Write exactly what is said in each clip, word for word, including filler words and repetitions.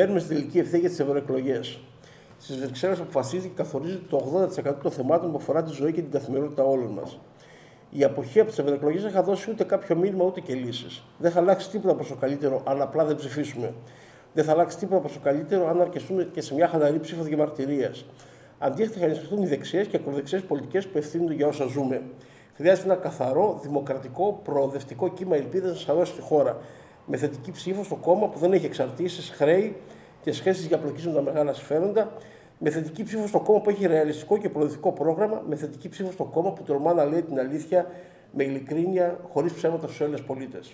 παίρνουμε στην τελική ευθύνη για τις ευρωεκλογές. Στις Βρυξέλλες αποφασίζει και καθορίζει το ογδόντα τοις εκατό των θεμάτων που αφορά τη ζωή και την καθημερινότητα όλων μας. Η αποχή από τις ευρωεκλογές δεν θα δώσει ούτε κάποιο μήνυμα ούτε και λύσεις. Δεν θα αλλάξει τίποτα προς το καλύτερο αν απλά δεν ψηφίσουμε. Δεν θα αλλάξει τίποτα προς το καλύτερο αν αρκεστούμε και σε μια χαλαρή ψήφο διαμαρτυρίας. Αντίθετα, θα ενισχυθούν οι δεξιές και ακροδεξιές πολιτικές που ευθύνονται για όσα ζούμε. Χρειάζεται ένα καθαρό, δημοκρατικό, προοδευτικό κύμα ελπίδας να σαρώσει τη χώρα. Με θετική ψήφο στο κόμμα που δεν έχει εξαρτήσεις, χρέη και σχέσεις για πλοκή με τα μεγάλα συμφέροντα. Με θετική ψήφο στο κόμμα που έχει ρεαλιστικό και προοδευτικό πρόγραμμα. Με θετική ψήφο στο κόμμα που τολμά να λέει την αλήθεια με ειλικρίνεια, χωρίς ψέματα στους Έλληνες πολίτες.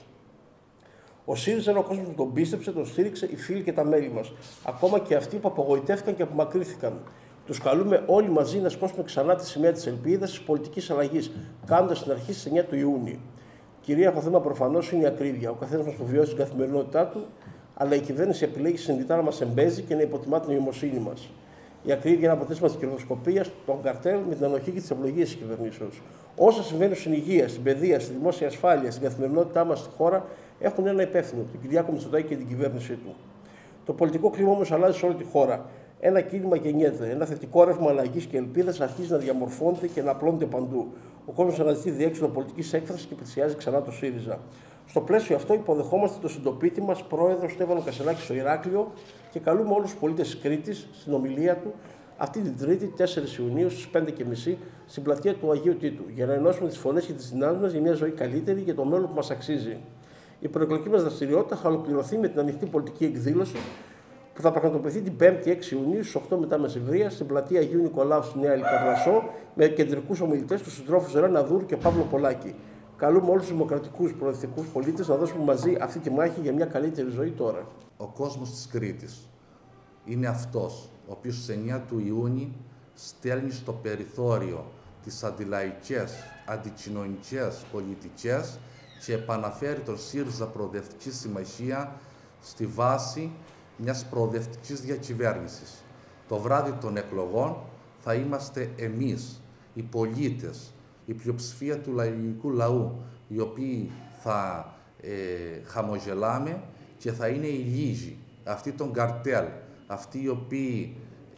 Ο ΣΥΡΙΖΑ είναι ο κόσμος που τον πίστεψε, τον στήριξε, οι φίλοι και τα μέλη μας. Ακόμα και αυτοί που απογοητεύτηκαν και απομακρύνθηκαν. Τους καλούμε όλοι μαζί να σηκώσουμε ξανά τη σημαία της ελπίδας της πολιτικής αλλαγής, κάνοντας την αρχή στις εννιά του Ιούνιου. Κυρίαρχο θέμα προφανώς είναι η ακρίβεια. Ο καθένας μας το βιώσει στην καθημερινότητά του, αλλά η κυβέρνηση επιλέγει συνειδητά να μας εμπέζει και να υποτιμά την νοημοσύνη μας. Η ακρίβεια είναι αποτέλεσμα της κερδοσκοπίας, των καρτέλ με την ανοχή και τις ευλογίες της κυβερνήσεως. Όσα συμβαίνουν στην υγεία, στην παιδεία, στη δημόσια ασφάλεια, στην καθημερινότητά μας στη χώρα έχουν ένα υπεύθυνο, τον Κυριάκο Μητσοτάκη και την κυβέρνησή του. Το πολιτικό κλίμα όμως αλλάζει σε όλη τη χώρα. Ένα κίνημα γεννιέται. Ένα θετικό ρεύμα αλλαγής και ελπίδας αρχίζει να διαμορφώνεται και να απλώνεται παντού. Ο κόσμος αναζητεί διέξοδο πολιτικής έκφρασης και πλησιάζει ξανά το ΣΥΡΙΖΑ. Στο πλαίσιο αυτό, υποδεχόμαστε τον συντοπίτη μας, πρόεδρο Στέφανο Κασελάκη, στο Ηράκλειο και καλούμε όλους τους πολίτες της Κρήτης στην ομιλία του αυτή την Τρίτη, τέσσερις Ιουνίου, στις πέντε και μισή, στην πλατεία του Αγίου Τίτου, για να ενώσουμε τις φωνές και τις δυνάμεις μας για μια ζωή καλύτερη για το μέλλον που μας αξίζει. Η προεκλογική μας δραστηριότητα θα ολοκληρωθεί με την ανοιχτή πολιτική εκδήλωση που θα πραγματοποιηθεί την πέμπτη έξι Ιουνίου στις οκτώ μετά μεσημβρία στην πλατεία Αγίου Νικολάου στη Νέα Λικαρνασσό με κεντρικούς ομιλητές του συντρόφους Ρένα Δούρου και Παύλο Πολάκη. Καλούμε όλους τους δημοκρατικούς προοδευτικούς πολίτες να δώσουμε μαζί αυτή τη μάχη για μια καλύτερη ζωή τώρα. Ο κόσμος της Κρήτης είναι αυτός ο οποίος στις εννιά του Ιούνιου στέλνει στο περιθώριο τις αντιλαϊκές, αντικοινωνικές πολιτικές και επαναφέρει τον ΣΥΡΙΖΑ Προοδευτική Συμμαχία στη βάση μιας προοδευτικής διακυβέρνησης. Το βράδυ των εκλογών θα είμαστε εμείς, οι πολίτες, η πλειοψηφία του ελληνικού λαού, οι οποίοι θα ε, χαμογελάμε και θα είναι οι λίγοι, αυτοί των καρτέλ, αυτοί οι οποίοι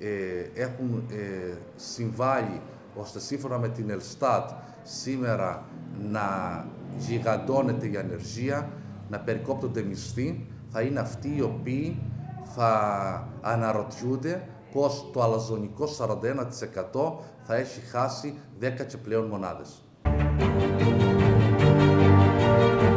ε, έχουν ε, συμβάλει ώστε σύμφωνα με την Ελστάτ σήμερα να γιγαντώνεται η ανεργία, να περικόπτονται μισθοί, θα είναι αυτοί οι οποίοι θα αναρωτιούνται πως το αλαζονικό σαράντα ένα τοις εκατό θα έχει χάσει δέκα και πλέον μονάδες.